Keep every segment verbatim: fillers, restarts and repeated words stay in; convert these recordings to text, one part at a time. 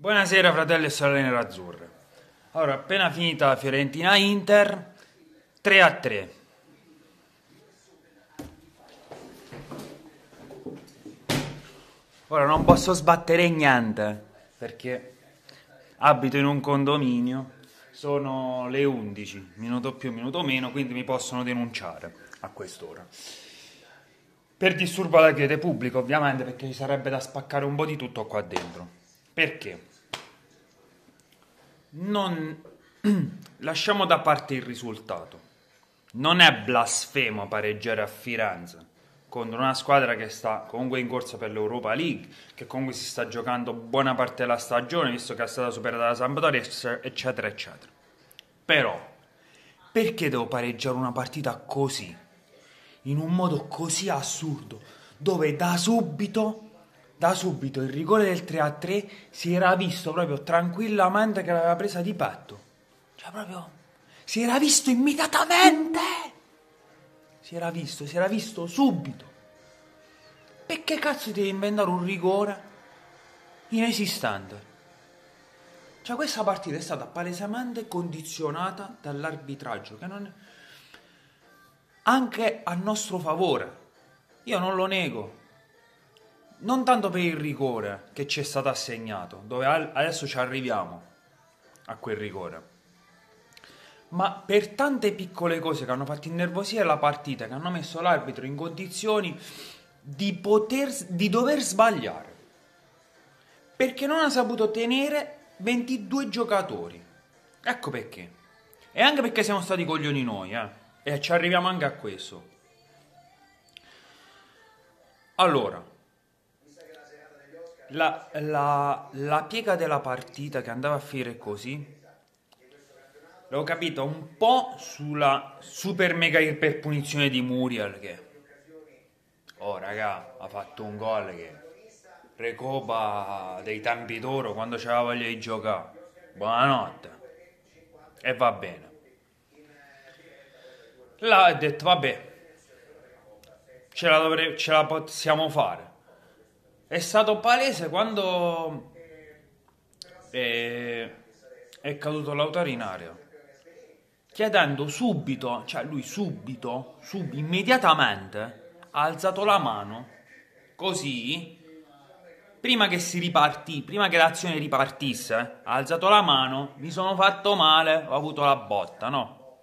Buonasera fratelli e sorelle nerazzurre. Allora, appena finita la Fiorentina-Inter, tre a tre. Ora non posso sbattere niente, perché abito in un condominio, sono le undici, minuto più, minuto meno, quindi mi possono denunciare a quest'ora. Per disturbo alla quiete pubblica, ovviamente, perché ci sarebbe da spaccare un po' di tutto qua dentro. Perché? Non lasciamo da parte il risultato. Non è blasfemo pareggiare a Firenze contro una squadra che sta comunque in corsa per l'Europa League, che comunque si sta giocando buona parte della stagione, visto che è stata superata da Sampdoria, eccetera, eccetera. Però, perché devo pareggiare una partita così? In un modo così assurdo, dove da subito... Da subito il rigore del tre a tre si era visto proprio tranquillamente che l'aveva presa di petto. Cioè proprio... Si era visto immediatamente! Si era visto, si era visto subito. Perché cazzo devi inventare un rigore inesistente? Cioè questa partita è stata palesemente condizionata dall'arbitraggio, che non è... anche a nostro favore. Io non lo nego. Non tanto per il rigore che ci è stato assegnato, dove adesso ci arriviamo a quel rigore, ma per tante piccole cose che hanno fatto innervosire la partita, che hanno messo l'arbitro in condizioni di poter, di dover sbagliare, perché non ha saputo tenere ventidue giocatori. Ecco perché. E anche perché siamo stati coglioni noi, eh. E ci arriviamo anche a questo. Allora, La, la, la piega della partita che andava a finire così l'ho capita un po' sulla super mega iper punizione di Muriel, che oh raga ha fatto un gol che recopa dei tempi d'oro quando c'aveva voglia di giocare. Buonanotte. E va bene. Là ho detto vabbè, ce la, dovre- ce la possiamo fare. È stato palese quando è, è caduto Lautaro in area, chiedendo subito, cioè lui subito, sub, immediatamente, ha alzato la mano, così, prima che si ripartì, prima che l'azione ripartisse, ha alzato la mano, mi sono fatto male, ho avuto la botta, no?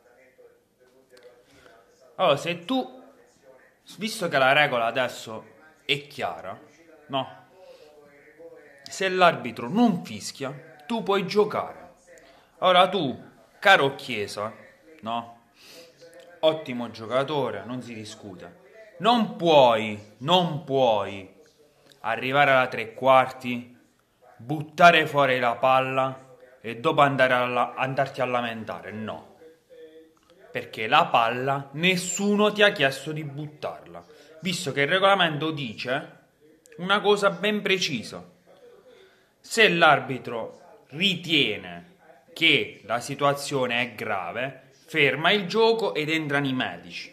Allora, se tu, visto che la regola adesso è chiara, no? Se l'arbitro non fischia, tu puoi giocare. Ora tu, caro Chiesa, no? Ottimo giocatore, non si discute. Non puoi, non puoi arrivare alla tre quarti, buttare fuori la palla e dopo andare alla, andarti a lamentare. No. Perché la palla nessuno ti ha chiesto di buttarla, visto che il regolamento dice una cosa ben precisa. Se l'arbitro ritiene che la situazione è grave, ferma il gioco ed entrano i medici.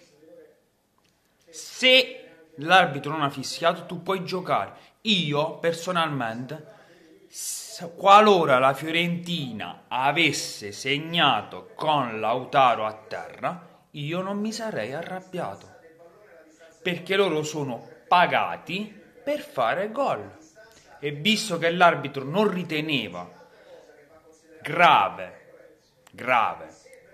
Se l'arbitro non ha fischiato, tu puoi giocare. Io, personalmente, qualora la Fiorentina avesse segnato con Lautaro a terra, io non mi sarei arrabbiato. Perché loro sono pagati per fare gol. E visto che l'arbitro non riteneva grave, grave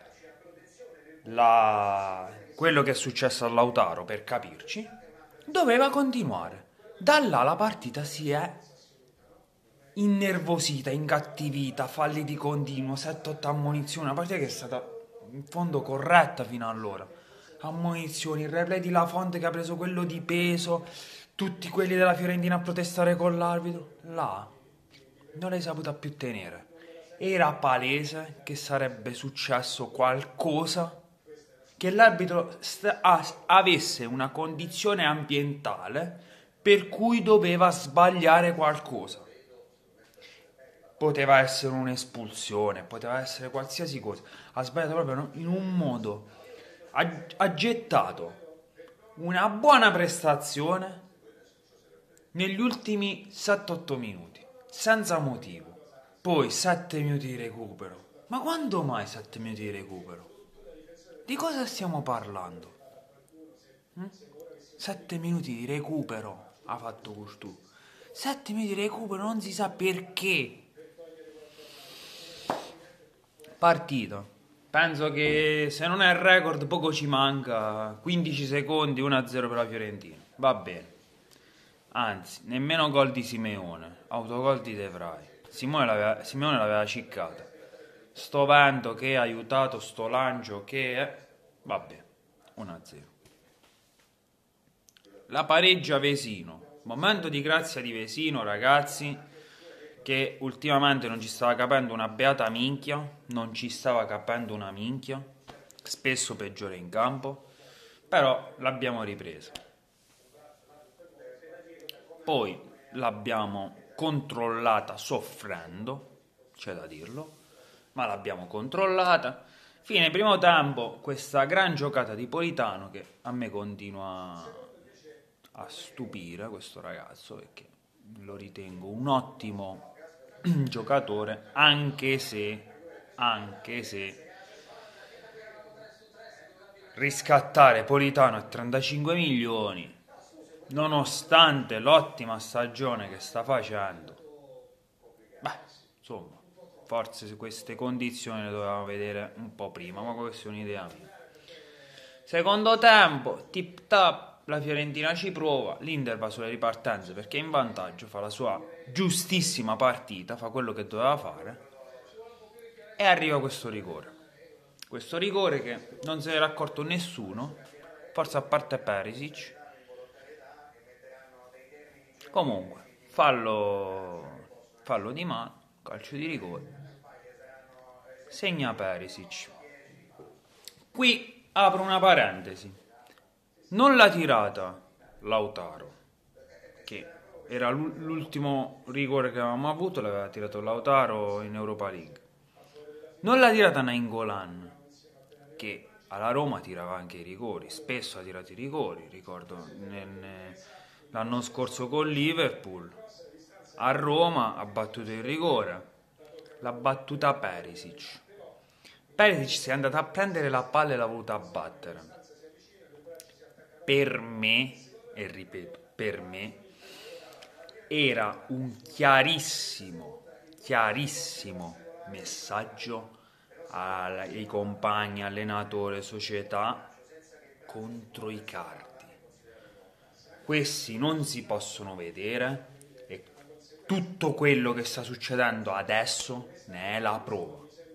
la... quello che è successo a Lautaro, per capirci, doveva continuare. Da là la partita si è innervosita, incattivita, falli di continuo, sette otto ammonizioni, una partita che è stata in fondo corretta fino allora. Ammonizioni, il replay di La Fonte che ha preso quello di peso, tutti quelli della Fiorentina a protestare con l'arbitro. Là non l'hai saputa più tenere. Era palese che sarebbe successo qualcosa, che l'arbitro st- avesse una condizione ambientale per cui doveva sbagliare qualcosa. Poteva essere un'espulsione, poteva essere qualsiasi cosa. Ha sbagliato proprio in un modo. Ha, ha gettato una buona prestazione negli ultimi sette otto minuti. senza motivo. Poi sette minuti di recupero. Ma quando mai sette minuti di recupero? Di cosa stiamo parlando? Hm? sette minuti di recupero ha fatto Courtois. sette minuti di recupero, non si sa perché. Partita. Penso che se non è il record poco ci manca. quindici secondi, uno a zero per la Fiorentina. Va bene. Anzi, nemmeno gol di Simeone. Autogol di De Vrij. Simone l'aveva, Simeone l'aveva ciccata. Sto vento che ha aiutato, sto lancio che è... Vabbè, uno a zero. La pareggia Vesino. Momento di grazia di Vesino, ragazzi, che ultimamente non ci stava capendo una beata minchia, non ci stava capendo una minchia, spesso peggiore in campo, però l'abbiamo ripresa. Poi l'abbiamo controllata soffrendo, c'è da dirlo, ma l'abbiamo controllata. Fine primo tempo, questa gran giocata di Politano che a me continua a stupire, questo ragazzo, perché lo ritengo un ottimo giocatore, anche se, anche se riscattare Politano a trentacinque milioni, nonostante l'ottima stagione che sta facendo, beh, insomma, forse su queste condizioni le dovevamo vedere un po' prima, ma questa è un'idea mia. Secondo tempo, tip tap, la Fiorentina ci prova, l'Inter va sulle ripartenze perché è in vantaggio, fa la sua giustissima partita, fa quello che doveva fare e arriva questo rigore. Questo rigore che non se ne era accorto nessuno, forse a parte Perisic. Comunque, fallo, fallo di mano, calcio di rigore. Segna Perisic. Qui apro una parentesi. Non l'ha tirata Lautaro, che era l'ultimo rigore che avevamo avuto, l'aveva tirato Lautaro in Europa League. Non l'ha tirata Nainggolan, che alla Roma tirava anche i rigori, spesso ha tirato i rigori, ricordo nel, l'anno scorso con Liverpool, a Roma ha battuto il rigore, l'ha battuta Perisic. Perisic si è andato a prendere la palla e l'ha voluta battere. Per me, e ripeto, per me, era un chiarissimo, chiarissimo messaggio ai compagni, allenatore, società contro i cardi. Questi non si possono vedere e tutto quello che sta succedendo adesso ne è la prova.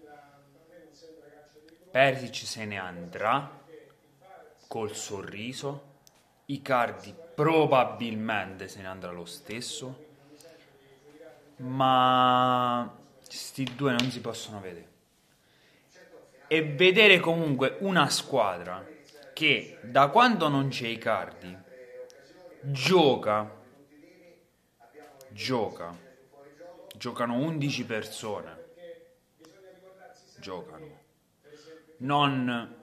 Perisic se ne andrà col sorriso, Icardi probabilmente se ne andrà lo stesso, ma sti due non si possono vedere. E vedere comunque una squadra che da quando non c'è Icardi gioca, gioca, giocano undici persone, giocano, non...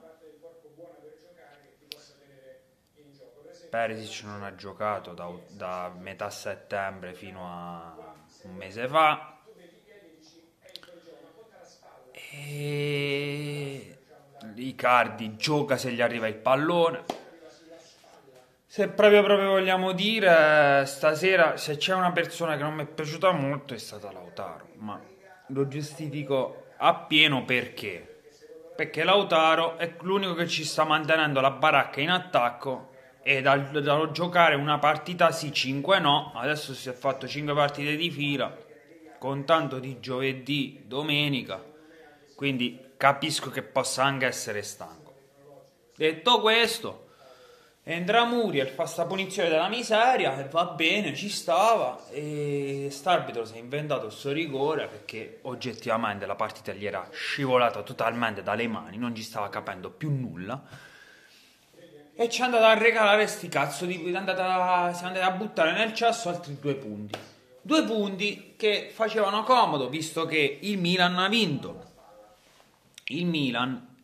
Perisic non ha giocato da, da metà settembre fino a un mese fa e Icardi gioca se gli arriva il pallone. Se proprio proprio vogliamo dire, stasera se c'è una persona che non mi è piaciuta molto è stata Lautaro, ma lo giustifico appieno perché perché Lautaro è l'unico che ci sta mantenendo la baracca in attacco. E dal, dal giocare una partita sì, cinque no, adesso si è fatto cinque partite di fila, con tanto di giovedì, domenica, quindi capisco che possa anche essere stanco. Detto questo, entra Muriel, fa sta punizione della miseria, e va bene, ci stava, e st'arbitro si è inventato sto rigore, perché oggettivamente la partita gli era scivolata totalmente dalle mani, non ci stava capendo più nulla. E ci è andata a regalare sti cazzo di... È andata, si è andata a buttare nel cesso altri due punti. Due punti che facevano comodo, visto che il Milan ha vinto. Il Milan...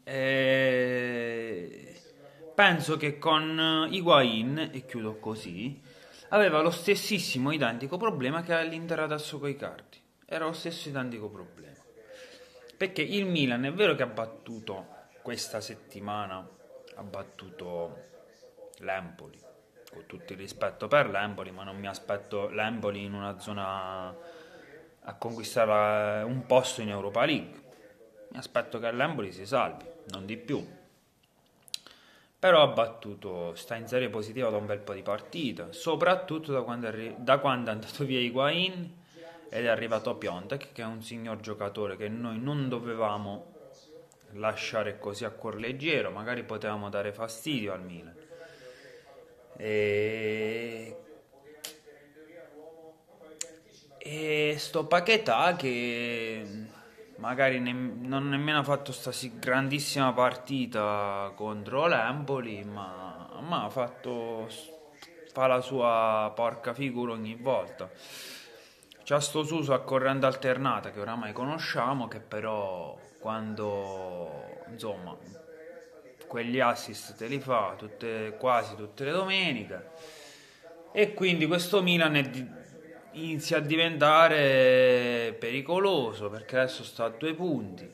Eh, penso che con Higuain, e chiudo così, aveva lo stessissimo identico problema che ha l'Inter adesso con i Icardi. Era lo stesso identico problema. Perché il Milan è vero che ha battuto questa settimana, ha battuto l'Empoli, con tutto il rispetto per l'Empoli, ma non mi aspetto l'Empoli in una zona a conquistare un posto in Europa League. Mi aspetto che l'Empoli si salvi, non di più. Però ha battuto, sta in serie positiva da un bel po' di partite, soprattutto da quando, è, da quando è andato via Higuain ed è arrivato Piontek, che è un signor giocatore che noi non dovevamo lasciare così a cuor leggero, magari potevamo dare fastidio al Milan. E, e sto Paquetá che magari ne, non ha nemmeno fatto sta grandissima partita contro l'Empoli, ma, ma ha fatto, fa la sua porca figura ogni volta. C'ha sto Suso a corrente alternata che oramai conosciamo, che però quando insomma quegli assist te li fa tutte, quasi tutte le domeniche, e quindi questo Milan è di, inizia a diventare pericoloso perché adesso sta a due punti.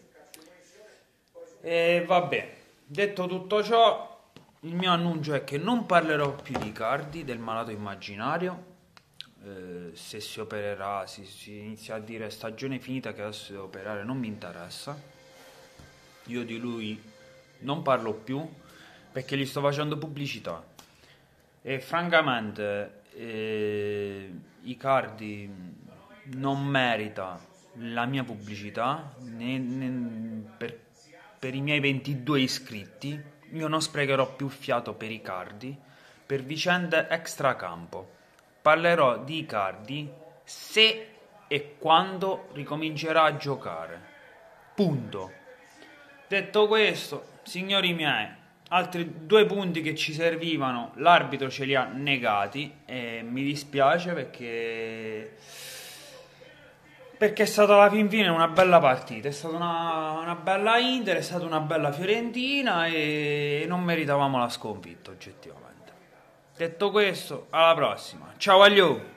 E vabbè, detto tutto ciò, il mio annuncio è che non parlerò più di Icardi, del malato immaginario. Eh, se si opererà, si, si inizia a dire stagione finita, che adesso si deve operare, non mi interessa. Io di lui non parlo più perché gli sto facendo pubblicità e francamente eh, Icardi non merita la mia pubblicità né, né per, per i miei ventidue iscritti. Io non sprecherò più fiato per Icardi per vicende extracampo. Parlerò di Icardi se e quando ricomincerà a giocare, punto. Detto questo, signori miei, altri due punti che ci servivano l'arbitro ce li ha negati e mi dispiace perché perché è stata alla fin fine una bella partita, è stata una, una bella Inter, è stata una bella Fiorentina e non meritavamo la sconfitta oggettivamente. Detto questo, alla prossima, ciao aglio!